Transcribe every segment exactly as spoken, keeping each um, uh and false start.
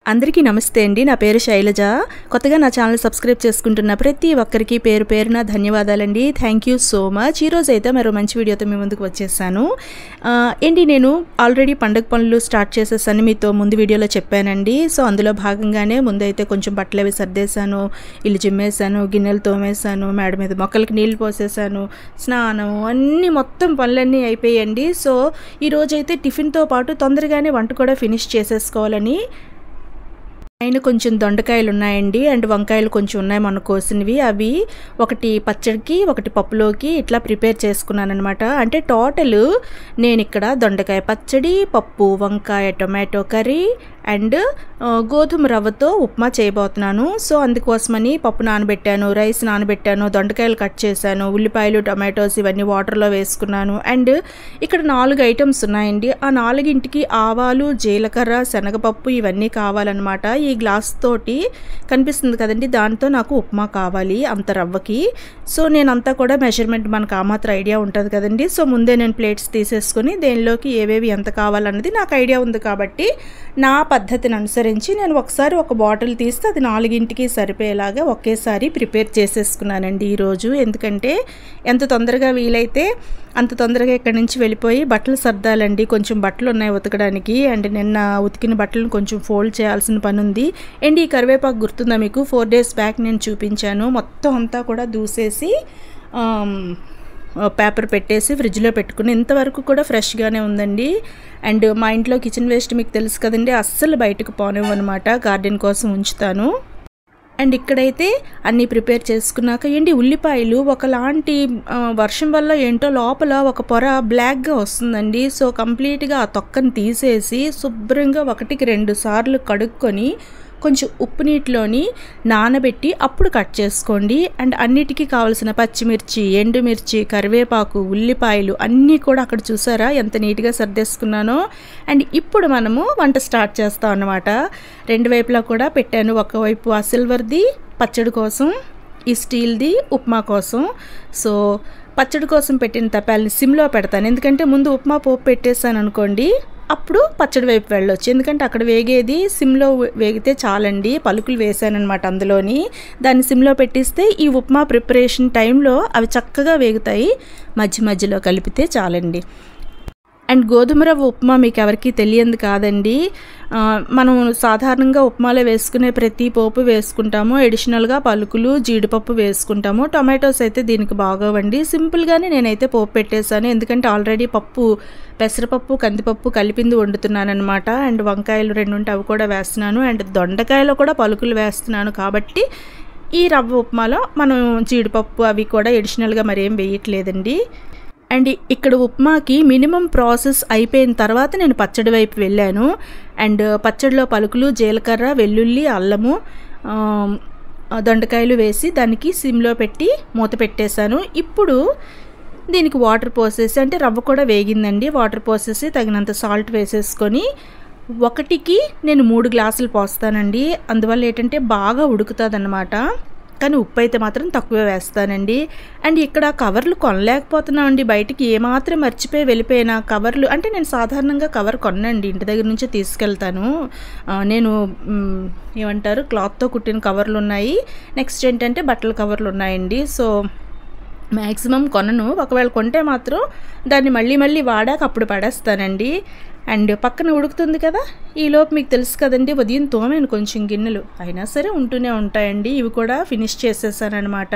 అందరికీ నమస్తే అండి. నా పేరు శైలజ. కొత్తగా నా ఛానల్ సబ్స్క్రైబ్ చేసుకుంటున్న ప్రతి ఒక్కరికి పేరు పేరున ధన్యవాదాలండి. Thank you so much. ఈరోజు అయితే మరో మంచి వీడియోతో మీ ముందుకు వచ్చేసాను. ఏంటి నేను ఆల్రెడీ పండుగ పనులు స్టార్ట్ చేసేసాను, మీతో ముందు వీడియోలో చెప్పానండి. సో అందులో భాగంగానే ముందైతే కొంచెం బట్టలు అవి సర్దేశాను, ఇల్లు చిమ్మేశాను, గిన్నెలు తోమేశాను, మేడ మీద మొక్కలకి నీళ్ళు పోసేసాను, స్నానం అన్నీ మొత్తం పనులన్నీ అయిపోయాయండి. సో ఈరోజైతే టిఫిన్తో పాటు తొందరగానే వంట కూడా ఫినిష్ చేసేసుకోవాలని అయిన కొంచెం దొండకాయలు ఉన్నాయండి, అండ్ వంకాయలు కొంచెం ఉన్నాయి మొన్న కోసినవి. అవి ఒకటి పచ్చడికి ఒకటి పప్పులోకి ఇట్లా ప్రిపేర్ చేసుకున్నాను అనమాట. అంటే టోటల్ నేను ఇక్కడ దొండకాయ పచ్చడి, పప్పు, వంకాయ, టొమాటో కర్రీ అండ్ గోధుమ రవ్వతో ఉప్మా చేయబోతున్నాను. సో అందుకోసమని పప్పు నానబెట్టాను, రైస్ నానబెట్టాను, దొండకాయలు కట్ చేశాను, ఉల్లిపాయలు, టొమాటోస్ ఇవన్నీ వాటర్లో వేసుకున్నాను. అండ్ ఇక్కడ నాలుగు ఐటమ్స్ ఉన్నాయండి. ఆ నాలుగింటికి ఆవాలు, జీలకర్ర, శనగపప్పు ఇవన్నీ కావాలన్నమాట. ఈ గ్లాస్ తోటి కనిపిస్తుంది కదండి, దాంతో నాకు ఉప్మా కావాలి అంత రవ్వకి. సో నేనంతా కూడా మెజర్మెంట్ మనకు ఆ మాత్రం ఐడియా ఉంటుంది కదండి. సో ముందే నేను ప్లేట్స్ తీసేసుకొని దేనిలోకి ఏవేవి ఎంత కావాలన్నది నాకు ఐడియా ఉంది కాబట్టి నా పద్ధతిని అనుసరించి నేను ఒకసారి ఒక బాటిల్ తీస్తే అది నాలుగింటికి సరిపోయేలాగా ఒకేసారి ప్రిపేర్ చేసేసుకున్నానండి ఈరోజు. ఎందుకంటే ఎంత తొందరగా వీలైతే అంత తొందరగా ఇక్కడి నుంచి వెళ్ళిపోయి బట్టలు సర్దాలండి. కొంచెం బట్టలు ఉన్నాయి ఉతకడానికి, అండ్ నిన్న ఉతికిన బట్టలను కొంచెం ఫోల్డ్ చేయాల్సిన పని ఉంది. అండ్ ఈ కరివేపాకు గుర్తుందా మీకు? ఫోర్ డేస్ బ్యాక్ నేను చూపించాను. మొత్తం అంతా కూడా దూసేసి పేపర్ పెట్టేసి ఫ్రిడ్జ్లో పెట్టుకుని ఇంతవరకు కూడా ఫ్రెష్గానే ఉందండి. అండ్ మా ఇంట్లో కిచెన్ వేస్ట్ మీకు తెలుసు కదండి, అస్సలు బయటకు పోనివ్వనమాట, గార్డెన్ కోసం ఉంచుతాను. అండ్ ఇక్కడైతే అన్నీ ప్రిపేర్ చేసుకున్నాక ఏంటి ఉల్లిపాయలు ఒకలాంటి వర్షం వల్ల ఏంటో లోపల ఒక పొర బ్లాక్గా వస్తుందండి. సో కంప్లీట్గా ఆ తొక్కను తీసేసి శుభ్రంగా ఒకటికి రెండు సార్లు కడుక్కొని కొంచెం ఉప్పు నీటిలోని నానబెట్టి అప్పుడు కట్ చేసుకోండి. అండ్ అన్నిటికీ కావాల్సిన పచ్చిమిర్చి, ఎండుమిర్చి, కరివేపాకు, ఉల్లిపాయలు అన్నీ కూడా అక్కడ చూసారా ఎంత నీట్గా సర్దేసుకున్నానో. అండ్ ఇప్పుడు మనము వంట స్టార్ట్ చేస్తాం అన్నమాట. రెండు వైపులా కూడా పెట్టాను. ఒకవైపు ఆ సిల్వర్ది పచ్చడి కోసం, ఈ స్టీల్ది ఉప్మా కోసం. సో పచ్చడి కోసం పెట్టిన తపాలని సిమ్లో పెడతాను, ఎందుకంటే ముందు ఉప్మా పోపు పెట్టేసాను అనుకోండి, అప్పుడు పచ్చడి వైపు వెళ్ళొచ్చు. ఎందుకంటే అక్కడ వేగేది సిమ్లో వేగితే చాలండి. పలుకులు వేసానమాట అందులోని, దాన్ని సిమ్లో పెట్టిస్తే ఈ ఉప్మా ప్రిపరేషన్ టైంలో అవి చక్కగా వేగుతాయి. మధ్య మధ్యలో కలిపితే చాలండి. అండ్ గోధుమ రవ్వ ఉప్మా మీకు ఎవరికి తెలియదు కాదండి. మనం సాధారణంగా ఉప్మాలో వేసుకునే ప్రతి పోపు వేసుకుంటాము, ఎడిషనల్గా పలుకులు, జీడిపప్పు వేసుకుంటాము. టొమాటోస్ అయితే దీనికి బాగోవండి. సింపుల్గానే నేనైతే పోపు పెట్టేశాను, ఎందుకంటే ఆల్రెడీ పప్పు, పెసరపప్పు, కందిపప్పు కలిపింది వండుతున్నాను అనమాట. అండ్ వంకాయలు రెండు ఉంటే అవి కూడా వేస్తున్నాను, అండ్ దొండకాయలో కూడా పలుకులు వేస్తున్నాను. కాబట్టి ఈ రవ్వ ఉప్మాలో మనం జీడిపప్పు అవి కూడా ఎడిషనల్గా మరేం వేయట్లేదండి. అండ్ ఇక్కడ ఉప్మాకి మినిమం ప్రాసెస్ అయిపోయిన తర్వాత నేను పచ్చడి వైపు వెళ్ళాను. అండ్ పచ్చడిలో పలుకులు, జీలకర్ర, వెల్లుల్లి, అల్లము, దొండకాయలు వేసి దానికి సిమ్లో పెట్టి మూత పెట్టేశాను. ఇప్పుడు దీనికి వాటర్ పోసేసి, అంటే రవ్వ కూడా వేగిందండి, వాటర్ పోసేసి తగినంత సాల్ట్ వేసేసుకొని ఒకటికి నేను మూడు గ్లాసులు పోస్తానండి. అందువల్ల ఏంటంటే బాగా ఉడుకుతుంది అన్నమాట. కానీ ఉప్పు అయితే మాత్రం తక్కువ వేస్తానండి. అండ్ ఇక్కడ కవర్లు కొనలేకపోతున్నామండి, బయటికి ఏమాత్రం మర్చిపోయి వెళ్ళిపోయినా కవర్లు. అంటే నేను సాధారణంగా కవర్ కొనండి, ఇంటి దగ్గర నుంచి తీసుకెళ్తాను. నేను ఏమంటారు క్లాత్తో కుట్టిన కవర్లు ఉన్నాయి, నెక్స్ట్ ఏంటంటే బట్టల కవర్లు ఉన్నాయండి. సో మ్యాక్సిమం కొనను, ఒకవేళ కొంటే మాత్రం దాన్ని మళ్ళీ మళ్ళీ వాడాక అప్పుడు పడేస్తానండి. అండ్ పక్కన ఉడుకుతుంది కదా, ఈలోపు మీకు తెలుసు కదండి ఉదయం తోమాను కొంచెం గిన్నెలు, అయినా సరే ఉంటూనే ఉంటాయండి. ఇవి కూడా ఫినిష్ చేసేసాను అనమాట.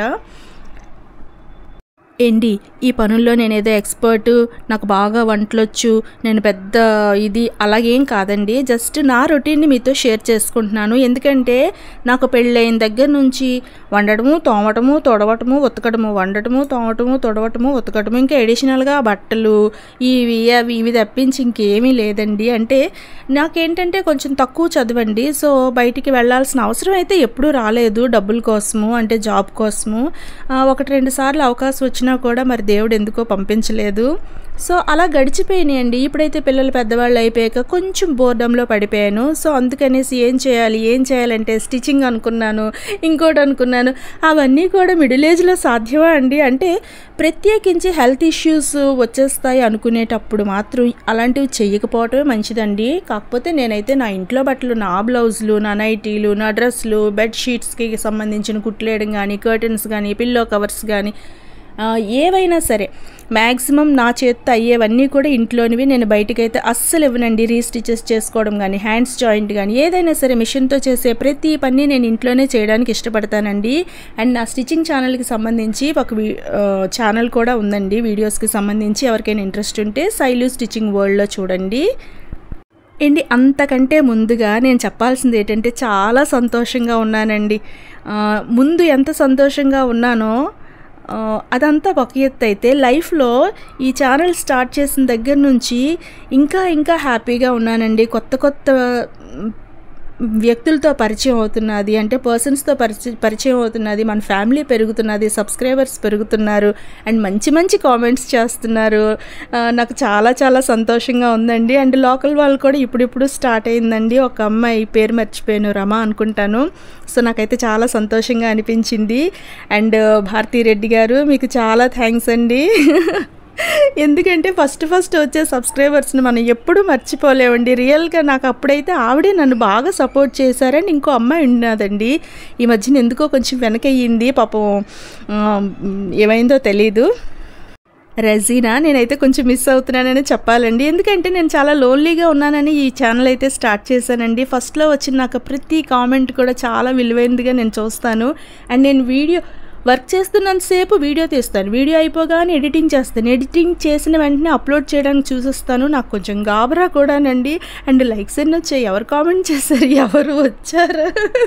ఏంటి ఈ పనుల్లో నేనేదో ఎక్స్పర్టు, నాకు బాగా వంటలొచ్చు, నేను పెద్ద ఇది అలాగేం కాదండి. జస్ట్ నా రొటీన్ని మీతో షేర్ చేసుకుంటున్నాను. ఎందుకంటే నాకు పెళ్ళైన దగ్గర నుంచి వండటము, తోమటము, తొడవటము, ఉతకడము, వండటము, తోమటము, తొడవటము, ఉతకడము, ఇంకా ఎడిషనల్గా బట్టలు ఇవి అవి ఇవి తప్పించి ఇంకేమీ లేదండి. అంటే నాకేంటంటే కొంచెం తక్కువ చదవండి. సో బయటికి వెళ్ళాల్సిన అవసరం అయితే ఎప్పుడూ రాలేదు, డబ్బుల కోసము అంటే జాబ్ కోసము. ఒకటి రెండు సార్లు అవకాశం వచ్చిన వచ్చినా కూడా మరి దేవుడు ఎందుకో పంపించలేదు. సో అలా గడిచిపోయినాయండి. ఇప్పుడైతే పిల్లలు పెద్దవాళ్ళు అయిపోయాక కొంచెం బోర్డంలో పడిపోయాను. సో అందుకనేసి ఏం చేయాలి ఏం చేయాలంటే స్టిచ్చింగ్ అనుకున్నాను, ఇంకోటి అనుకున్నాను. అవన్నీ కూడా మిడిల్ ఏజ్లో సాధ్యమా అండి? అంటే ప్రత్యేకించి హెల్త్ ఇష్యూస్ వచ్చేస్తాయి అనుకునేటప్పుడు మాత్రం అలాంటివి చెయ్యకపోవటమే మంచిదండి. కాకపోతే నేనైతే నా ఇంట్లో బట్టలు, నా బ్లౌజులు, నా నైటీలు, నా డ్రెస్సులు, బెడ్షీట్స్కి సంబంధించిన కుట్లేయడం కానీ, కర్టన్స్ కానీ, పిల్లో కవర్స్ కానీ ఏవైనా సరే మ్యాక్సిమం నా చేత్తో అయ్యేవన్నీ కూడా ఇంట్లోనివి. నేను బయటకైతే అస్సలు ఇవ్వనండి. రీస్టిచెస్ చేసుకోవడం కానీ, హ్యాండ్స్ జాయింట్ కానీ, ఏదైనా సరే మిషన్తో చేసే ప్రతి పని నేను ఇంట్లోనే చేయడానికి ఇష్టపడతానండి. అండ్ నా స్టిచ్చింగ్ ఛానల్కి సంబంధించి ఒక ఛానల్ కూడా ఉందండి వీడియోస్కి సంబంధించి. ఎవరికైనా ఇంట్రెస్ట్ ఉంటే శైలు స్టిచ్చింగ్ వరల్డ్లో చూడండి. ఏంటి అంతకంటే ముందుగా నేను చెప్పాల్సింది ఏంటంటే చాలా సంతోషంగా ఉన్నానండి. ముందు ఎంత సంతోషంగా ఉన్నానో అదంతా ఒక ఎత్తు అయితే లైఫ్లో ఈ ఛానల్ స్టార్ట్ చేసిన దగ్గర నుంచి ఇంకా ఇంకా హ్యాపీగా ఉన్నానండి. కొత్త కొత్త వ్యక్తులతో పరిచయం అవుతున్నది, అంటే పర్సన్స్తో పరిచయం పరిచయం అవుతున్నది, మన ఫ్యామిలీ పెరుగుతున్నది, సబ్స్క్రైబర్స్ పెరుగుతున్నారు, అండ్ మంచి మంచి కామెంట్స్ చేస్తున్నారు. నాకు చాలా చాలా సంతోషంగా ఉందండి. అండ్ లోకల్ వాళ్ళు కూడా ఇప్పుడిప్పుడు స్టార్ట్ అయిందండి. ఒక అమ్మాయి పేరు మర్చిపోయాను, రమ అనుకుంటాను. సో నాకైతే చాలా సంతోషంగా అనిపించింది. అండ్ భారతీ రెడ్డి గారు మీకు చాలా థ్యాంక్స్ అండి. ఎందుకంటే ఫస్ట్ ఫస్ట్ వచ్చే సబ్స్క్రైబర్స్ని మనం ఎప్పుడూ మర్చిపోలేమండి. రియల్గా నాకు అప్పుడైతే ఆవిడే నన్ను బాగా సపోర్ట్ చేశారని ఇంకో అమ్మాయి ఉన్నదండి. ఈ మధ్యన ఎందుకో కొంచెం వెనకయ్యింది, పాపం ఏమైందో తెలీదు. రెజీనా నేనైతే కొంచెం మిస్ అవుతున్నానని చెప్పాలండి. ఎందుకంటే నేను చాలా లోన్లీగా ఉన్నానని ఈ ఛానల్ అయితే స్టార్ట్ చేశానండి. ఫస్ట్లో వచ్చిన నాకు ప్రతి కామెంట్ కూడా చాలా విలువైనదిగా నేను చూస్తాను. అండ్ నేను వీడియో వర్క్ చేస్తున్నంతసేపు వీడియో తీస్తాను, వీడియో అయిపోగానే ఎడిటింగ్ చేస్తాను, ఎడిటింగ్ చేసిన వెంటనే అప్లోడ్ చేయడానికి చూసేస్తాను. నాకు కొంచెం గాబరా కూడానండి. అండ్ లైక్స్ ఎన్ని వచ్చాయి, ఎవరు కామెంట్ చేశారు, ఎవరు వచ్చారు,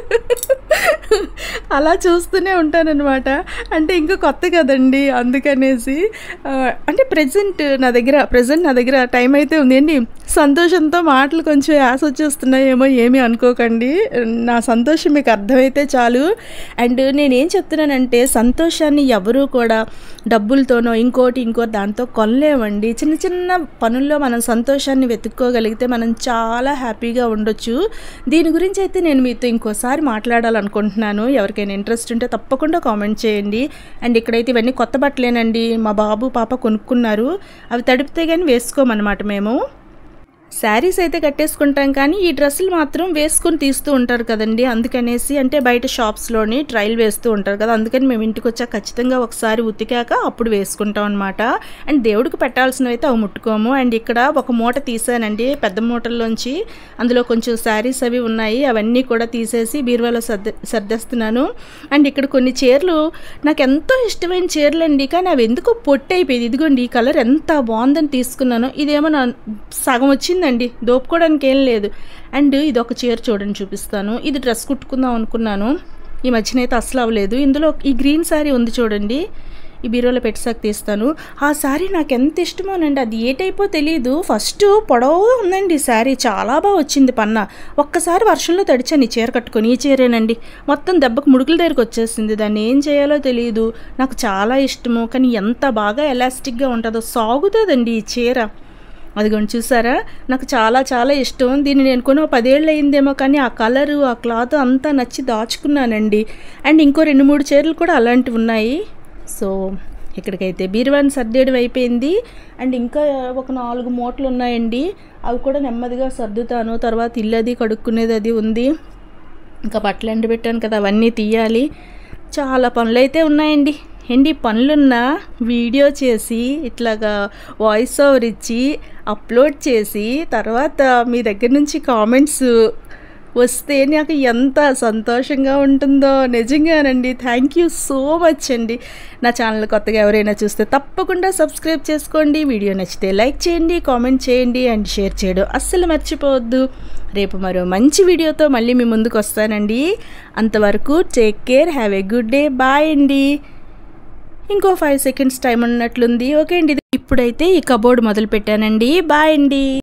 అలా చూస్తూనే ఉంటానన్నమాట. అంటే ఇంకా కొత్త కదండి, అందుకనేసి అంటే ప్రజెంట్ నా దగ్గర ప్రజెంట్ నా దగ్గర టైం అయితే ఉందండి. సంతోషంతో మాటలు కొంచెం యాస వచ్చేస్తున్నాయేమో ఏమీ అనుకోకండి. నా సంతోషం మీకు అర్థమైతే చాలు. అండ్ నేనేం చెప్తున్నానంటే సంతోషాన్ని ఎవరూ కూడా డబ్బులతోనో ఇంకోటి ఇంకోటి దాంతో కొనలేమండి. చిన్న చిన్న పనుల్లో మనం సంతోషాన్ని వెతుక్కోగలిగితే మనం చాలా హ్యాపీగా ఉండొచ్చు. దీని గురించి అయితే నేను మీతో ఇంకోసారి మాట్లాడాలనుకుంటున్నాను. ఎవరికైనా ఇంట్రెస్ట్ ఉంటే తప్పకుండా కామెంట్ చేయండి. అండ్ ఇక్కడైతే ఇవన్నీ కొత్త బట్టలేనండి, మా బాబు పాప కొనుక్కున్నారు. అవి తడిపితే కానీ వేసుకోమన్నమాట. మేము శారీస్ అయితే కట్టేసుకుంటాం కానీ ఈ డ్రెస్సులు మాత్రం వేసుకొని తీస్తూ ఉంటారు కదండి, అందుకనేసి అంటే బయట షాప్స్లోని ట్రయల్ వేస్తూ ఉంటారు కదా, అందుకని మేము ఇంటికి వచ్చాక ఖచ్చితంగా ఒకసారి ఉతికాక అప్పుడు వేసుకుంటాం అనమాట. అండ్ దేవుడికి పెట్టాల్సినవి అయితే అవి ముట్టుకోము. అండ్ ఇక్కడ ఒక మూట తీసానండి పెద్ద మూటల్లోంచి, అందులో కొంచెం శారీస్ అవి ఉన్నాయి, అవన్నీ కూడా తీసేసి బీరువాలో సర్ద సర్దేస్తున్నాను. అండ్ ఇక్కడ కొన్ని చీరలు నాకు ఎంతో ఇష్టమైన చీరలు అండి, కానీ అవి ఎందుకో పొట్టి అయిపోయింది. ఇదిగోండి ఈ కలర్ ఎంత బాగుందని తీసుకున్నాను, ఇదేమో నా సగం వచ్చింది అండి, దోపుకోవడానికి ఏం లేదు. అండ్ ఇది ఒక చీర చూడండి చూపిస్తాను. ఇది డ్రెస్ కుట్టుకుందాం అనుకున్నాను, ఈ మధ్యన అయితే అసలు అవ్వలేదు. ఇందులో ఈ గ్రీన్ శారీ ఉంది చూడండి, ఈ బీరోలో పెట్టాక తీస్తాను. ఆ శారీ నాకు ఎంత ఇష్టమోనండి, అది ఏ టైపో తెలియదు. ఫస్ట్ పొడవుగా ఉందండి శారీ, చాలా బాగా వచ్చింది పన్న. ఒక్కసారి వర్షంలో తడిచాను ఈ చీర కట్టుకొని, ఈ చీరేనండి మొత్తం దెబ్బకు ముడుకుల దగ్గరికి వచ్చేసింది. దాన్ని ఏం చేయాలో తెలియదు, నాకు చాలా ఇష్టము. కానీ ఎంత బాగా ఎలాస్టిక్గా ఉంటుందో, సాగుతుందండి ఈ చీర. అదిగోండి చూసారా, నాకు చాలా చాలా ఇష్టం. దీన్ని నేను కొన్ని పదేళ్ళు అయిందేమో, కానీ ఆ కలరు ఆ క్లాత్ అంతా నచ్చి దాచుకున్నానండి. అండ్ ఇంకో రెండు మూడు చీరలు కూడా అలాంటివి ఉన్నాయి. సో ఇక్కడికైతే బీరువాని సర్దేయడం అయిపోయింది. అండ్ ఇంకా ఒక నాలుగు మూటలు ఉన్నాయండి, అవి కూడా నెమ్మదిగా సర్దుతాను. తర్వాత ఇల్లు అది కడుక్కునేది అది ఉంది, ఇంకా బట్టలు ఎండబెట్టాను కదా అవన్నీ తీయాలి. చాలా పనులు అయితే ఉన్నాయండి. ఏంటి పనులున్నా వీడియో చేసి ఇట్లాగా వాయిస్ ఓవర్ ఇచ్చి అప్లోడ్ చేసి తర్వాత మీ దగ్గర నుంచి కామెంట్స్ వస్తే నాకు ఎంత సంతోషంగా ఉంటుందో నిజంగానండి. థ్యాంక్ యూ సో మచ్ అండి. నా ఛానల్ కొత్తగా ఎవరైనా చూస్తే తప్పకుండా సబ్స్క్రైబ్ చేసుకోండి. వీడియో నచ్చితే లైక్ చేయండి, కామెంట్ చేయండి అండ్ షేర్ చేయడం అస్సలు మర్చిపోవద్దు. రేపు మరో మంచి వీడియోతో మళ్ళీ మీ ముందుకు వస్తానండి. అంతవరకు take care, have a good day, bye అండి. ఇంకో ఫైవ్ సెకండ్స్ టైం ఉన్నట్లుంది. ఓకే అండి, ఇప్పుడైతే ఈ కబోర్డ్ మొదలు పెట్టానండి. బాయ్ అండి.